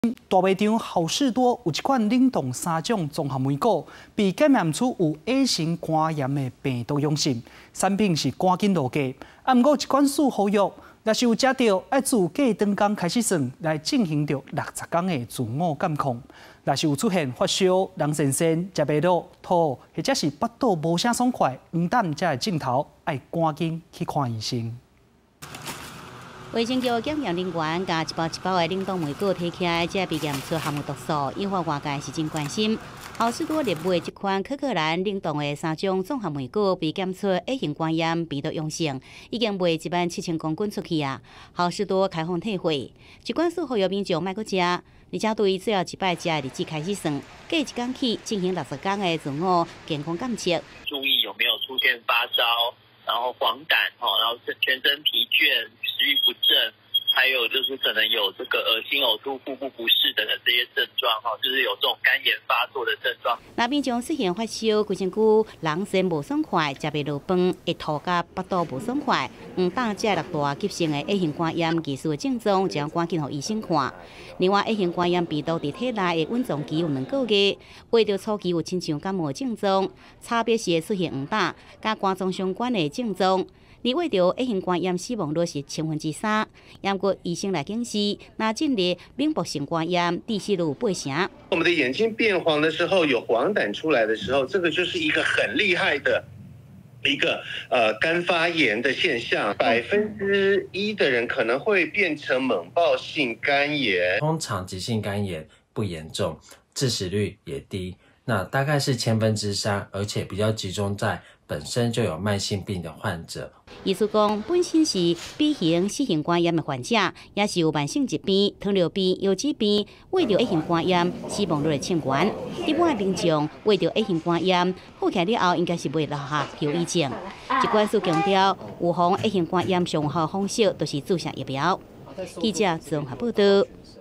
大卖场好事多有一款冷冻三种综合莓果，被检验出有 A 型肝炎的病毒阳性，产品是赶紧落架。不过一款四服药，若是有食到，要自过长工开始算来进行着60天的自我监控。若是有出现发烧、人神神、食袂落、吐，或者是腹肚无啥爽快，黄疸才会镜头，要赶紧去看医生。 卫生局检验人员将一包一包的冷冻莓果摕起来，才被验出含有毒素，引发外界是真关心。好事多热卖这款可可兰冷冻的3种综合莓果被检出 A 型肝炎病毒阳性，已经卖17000公斤出去啊！好事多开放退货，一罐4号药民众莫搁食，而且对最后一摆食的日子开始算，隔一天起进行60天的自我健康监测， 注意有没有出现发烧，然后黄疸，然后全身疲倦。 食欲不振，还有就是可能有这个恶心、呕吐、腹部不适等的这些症状，就是有这种肝炎发作的症状。 那民众出现发烧、规身躯人神无爽快、食袂落饭、会吐甲腹肚无爽快、黄疸这6大急性的 A 型肝炎技术的症状，就要赶紧予医生看。另外 ，A 型肝炎病毒伫体内的稳状期有2个月，为着初期有亲像感冒的症状，差别是会出现黄疸、甲肝脏相关的症状。 而为着 A 型肝炎死亡率是3%，不过医生来警示，那进入免疫性肝炎致死率有8成。 我们的眼睛变黄的时候，有黄疸出来的时候，这个就是一个很厉害的一个肝发炎的现象。1%的人可能会变成猛暴性肝炎。 通常急性肝炎不严重，致死率也低。 那大概是3%，而且比较集中在本身就有慢性病的患者。 意思讲，本身是 B 型、C 型肝炎的患者，也是有慢性疾病、糖尿病、腰子病，为着 A 型肝炎死亡率偏悬。一般的民众为着 A 型肝炎好起来了后，应该是袂落下后遗症。疾管署强调，预防 A 型肝炎上好方式就是注射疫苗。记者综合报道。